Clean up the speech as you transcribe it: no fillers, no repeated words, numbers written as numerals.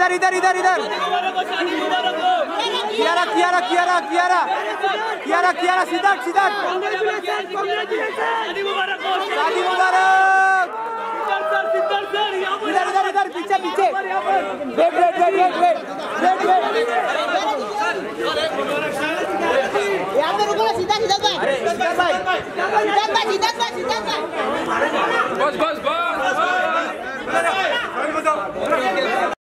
इधर इधर इधर इधर कियारा कियारा कियारा कियारा कियारा कियारा सिद्धार्थ सिद्धार्थ शादी मुबारक इधर इधर इधर पीछे पीछे wait wait wait wait wait wait wait यहाँ पे रुको ना सिद्धार्थ सिद्धार्थ भाई सिद्धार्थ भाई सिद्धार्थ भाई सिद्धार्थ भाई सिद्धार्थ भाई बस बस बस